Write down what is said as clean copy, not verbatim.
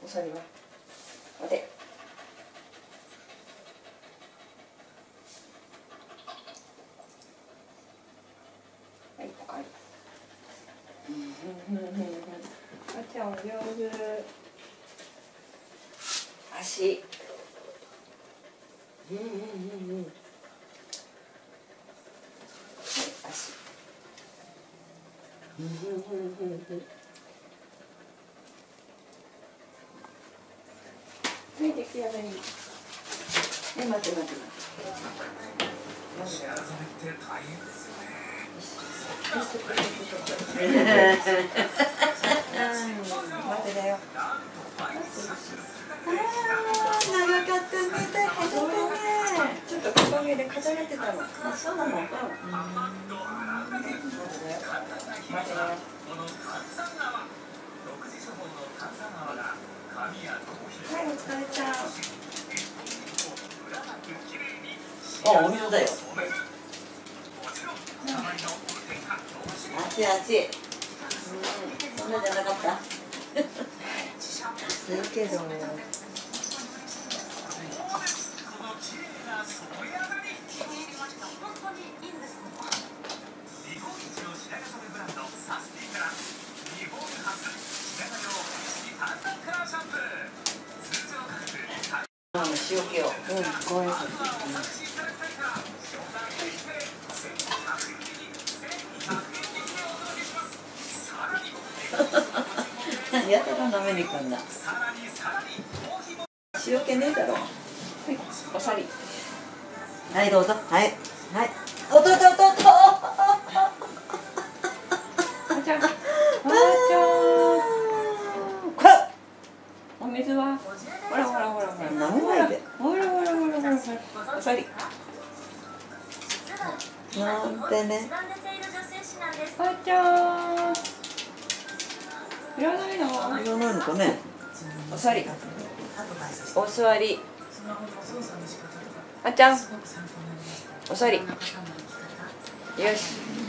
お座りは待て。はい、おかわり。あちゃんお上手。足。はい足。はい、出来上がり。待って待って待って。 幸せって大変ですよね。 待ってだよ。長かったね、大変だったね。ちょっと木陰で飾られてたの。あ、そうなの。待ってだよ。待ってだよ。はい、お疲れちゃん。 あ、お水だよ。熱い熱い。そんなじゃなかった。 するけど。 塩気を。 ご挨拶。 やたら舐めに行くんだ。塩気ねえだろ。はい、 おさり。 はい、どうぞ。はい。はい。おとととと。 あちゃん。あちゃん。お水は。ほらほらほらほら。 舐めないで。 ほらほらほらほらほら。おさり。 なんてね。 あちゃん。いらないの？ いらないのかね。 お座り。お座り。あちゃん。お座り。よし。